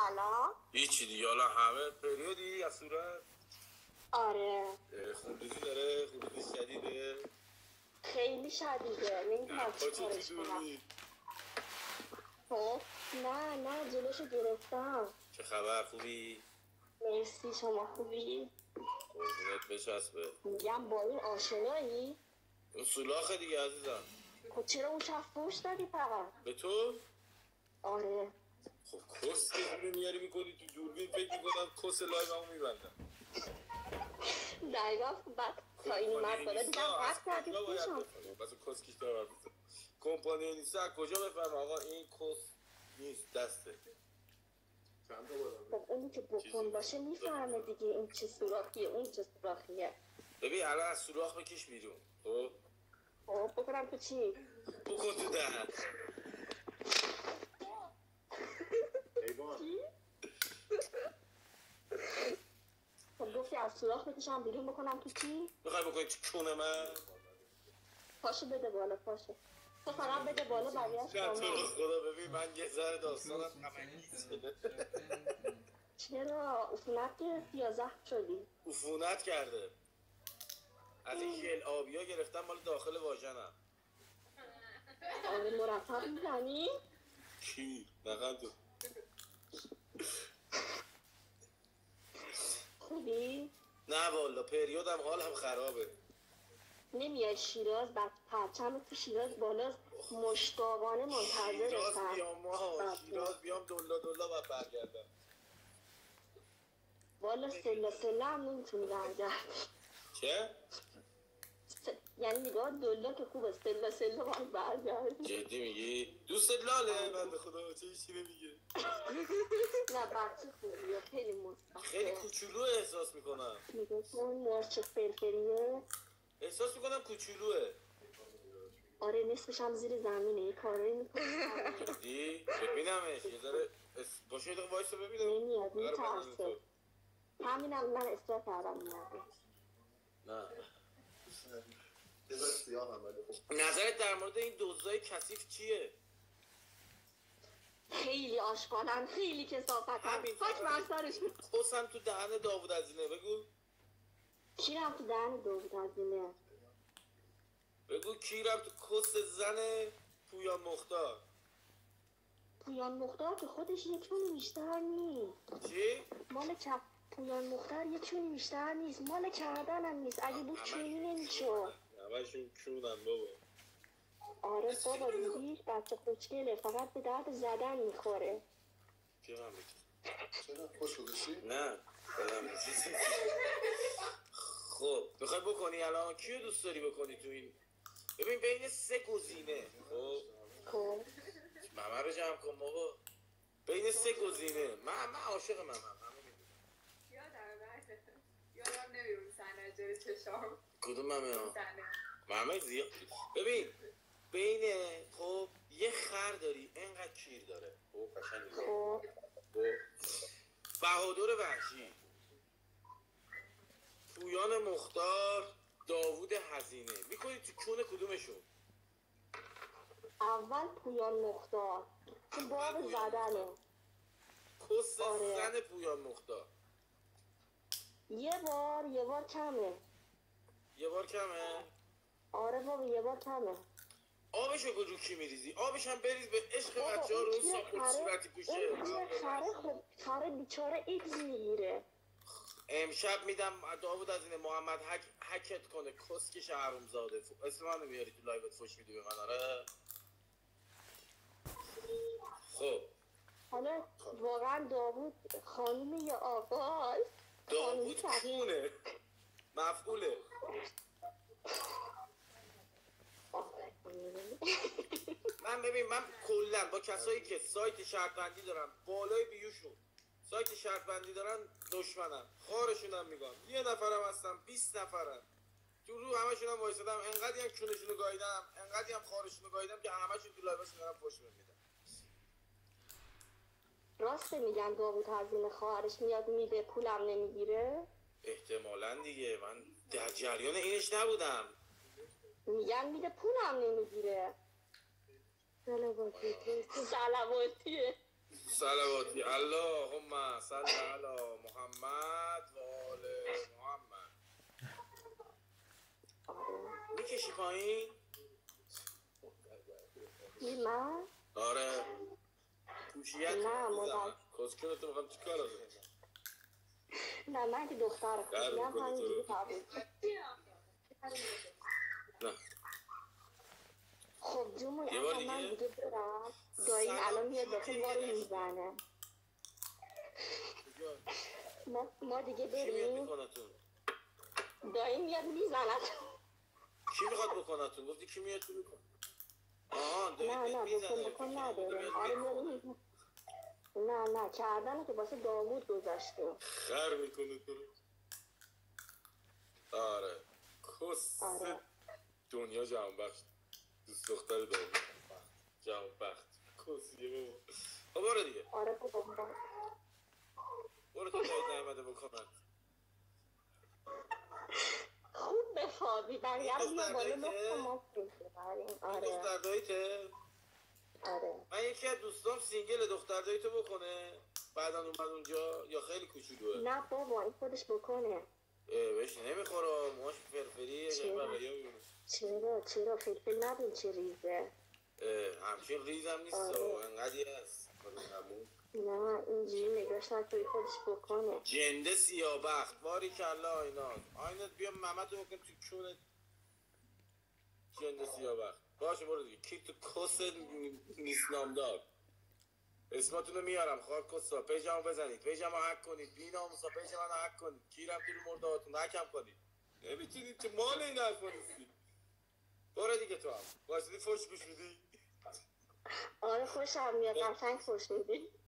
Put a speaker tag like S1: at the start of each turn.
S1: الان؟
S2: هیچی دیگه حالا همه پریودی از صورت؟
S1: آره
S2: خونریزی داره؟ خونریزی شدیده؟
S1: خیلی شدیده نمیدونم چی کارش کنم. خب نه جلوشو گرفتم.
S2: چه خبر خوبی؟
S1: مرسی شما خوبی؟
S2: قربونت بچسبه.
S1: میگم با این آشنایی؟
S2: اون سولاخه دیگه عزیزم.
S1: خب چرا اون شب فوش دادی فقط؟
S2: به تو؟
S1: آره
S2: خب کس که اینو میاری میکنی تو دوربین فکر میکنم کس لایو همون میبندم.
S1: دقیقا بعد تا این اومد بالا دیدم قطع کردی پیشم.
S2: بس کس کیش دارم کمپانی نیسته از کجا بفرم آقا این کس نیست دسته.
S1: خب اونی که بکن باشه میفهمه دیگه این چه سوراخیه اون چه سوراخیه.
S2: ببین الان از سوراخ بکش بیرون. خب
S1: بکنم تو چی؟
S2: بکن تو دهن.
S1: چی؟ خب گفتی از سوراخ بکشم بیرون بکنم تو چی؟
S2: میخوای بکنی تو کونه من؟
S1: پاشو بده بالا پاشو. تو فقط بده بالا بقیه‌اش
S2: نه تو رو خدا ببین من یه ذره داستانم غم‌انگیزه.
S1: چرا؟ عفونت گرفتی یا زخم شدی؟
S2: عفونت کرده. از این ژل آبیا گرفتم مال داخل واژنم.
S1: آره مرتب میزنی؟
S2: کی؟ نخند تو.
S1: خوبی؟
S2: نه والا پریودم حالم خرابه.
S1: نمیای شیراز بعد پرچم تو شیراز بالا مشتاقانه منتظرتم.
S2: شیراز بیام ما شیراز بیام دلا باید برگردم.
S1: والا سله هم نمیتونی برگردی.
S2: چه؟
S1: یعنی نگاه دلا که خوبه سله باید برگردی.
S2: جدی میگی؟ دوست لاله بنده خدا چه ایشی نمیگه.
S1: نه بچه خوبیه خیلی مستقیم
S2: خیلی کوچولو احساس میکنم.
S1: میگه اون مرچ فرفریه
S2: احساس میکنم کوچولوه.
S1: آره نصفش هم زیر زمینه یه کاری میکنه.
S2: جدی؟ ببینمش یه ذره باشه یه دقیقه وایسا ببینم.
S1: نمیاد میترسه. همینم من اصرار کردم میاده.
S2: نه نظرت در مورد این دزدای کثیف چیه؟
S1: خیلی آشغالن خیلی کثافتن. خاک برسرش.
S2: کسم تو دهن داوود عزیزه بگو.
S1: کیرم تو دهن داوود عزیزه؟
S2: بگو کیرم تو کس زن پویان مختار.
S1: پویان مختار که خودش یک چونی بیشتر نیست.
S2: چی؟
S1: مال پویان مختار یک چونی بیشتر نیست. مال کردن هم نیست. اگه بود چونی نمیشد.
S2: همشون چونن بابا.
S1: آره بابا دیدیش بچه خوشگله فقط به درد زدن میخوره.
S2: چی هم میگه؟ چرا خوش بشی؟ نه بدم بشی. خب بخوای بکنی الان کیو دوست داری بکنی تو این؟ ببین بین 3 گزینه.
S1: خب
S2: ممه رو جمع کن بابا. بین 3 گزینه من عاشق ممه.
S3: یادم نمیرون صحنه جلوی چشام.
S2: کدوم ممه ها؟ ممه زیاد. ببین بین خب یه خر داری انقدر کیر داره. خب قشنگ.
S1: خب
S2: بهادر وحشی، پویان مختار، داوود هزینه. میکنی تو کون کدومشون؟
S1: اول پویان مختار که باب زدنه.
S2: کس زن پویان مختار.
S1: یه بار کمه.
S2: یه بار کمه؟
S1: آره بابا یه بار کمه.
S2: آبشو رو کی میریزی؟ آبش هم بریز به عشق بچه ها رو ساپور صورتی پوشه.
S1: خره بیچاره ایکس میگیره.
S2: امشب میدم داوود از اینه محمد حکت کنه کسکش حروم زاده. اسم منو میاری تو لایوت فوش میدی به من. آره خب
S1: حالا واقعا داوود خانوم یا آقا؟
S2: داوود کونه مفعوله. من کلا با کسایی که سایت شرط بندی دارن بالای بیوشون سایت شرط بندی دارن دشمنم. خارشونم میگم. یه نفرم هستم 20 نفرن تو رو همشونم وایسادم. انقدی هم کونشونو گاییدم انقدی هم خارشونو گاییدم که همشون تو لایوشون دارن فوش میدن.
S1: راست میگن داوود هزینه خواهرش میاد میده پولم نمیگیره؟
S2: احتمالاً دیگه من در جریان اینش نبودم.
S1: میگن میده پولم نمیگیره. صلواتی
S2: صلواتی اللهم صل علی محمد و آل محمد. میکشی پایین؟
S1: من؟
S2: آره کوشیت
S1: نه،
S2: میزنم کسکونو تو میخوام چی کار رو
S1: نه من که دختر خودم
S2: می‌کنی
S1: همین
S2: تو رو؟
S1: دیگه تبریک.
S2: نه
S1: خب جون
S2: یه بار
S1: اصلا من
S2: دیگه؟
S1: دیگه برم دایی الان میاد داخل ما رو میزنه. ما دیگه
S2: کی میاد
S1: بریم
S2: میکنتون؟
S1: دایی میاد میزنه.
S2: کی میخواد بکنتون؟ گفتی کی میاد تو میکن؟ آها
S1: نه
S2: دارید
S1: نه
S2: میزنه
S1: بکن نداره. آره میاد میزنه. نه کردنه که واسه داوود گذاشته.
S2: خر میکنه تو رو. آره کس
S1: آره
S2: دنیا جهان بخش دوست دختر داوود جهان بخت کسیه بابا. خب برو دیگه
S1: آره بابا
S2: برو تو دایید نایمده بکنن.
S1: خوب بخوابی برگرد
S2: این
S1: بیا
S2: دختر
S1: بالا
S2: داییته؟
S1: لخت ما ببریم.
S2: این
S1: آره
S2: دختر داییته؟
S1: آره
S2: من یکی از دوستام سینگل دختر داییتو بکنه بعدا اومد اونجا یا خیلی کوچولوه؟
S1: نه بابا این خودش بکنه.
S2: بهش نمیخوره موهاش فرفریه یه بقیه میبینه
S1: چرا فلفل نبین چه ریزه.
S2: همچین ریزم نیست
S1: آره.
S2: انقدی هست همون
S1: نه اینجوری نگاش نکنی خودش بکنه.
S2: جنده سیابخت باری کلا آینات بیا ممتو بکن تو چونت جنده سیابخت باشه برو دیگه کی تو کس نیست نامدار اسماتونو میارم خواهد کسا پیجمو بزنید پیجمو حک کنید بی ناموسا پیج منو حک کنید کیرم تو مردهاتون حکم کنید نمیتونید که مال این حرفا نیستید. برو دیگه تو هم باشدی فوش گوش میدی
S1: آره خوشم میاد قشنگ خوش میدی.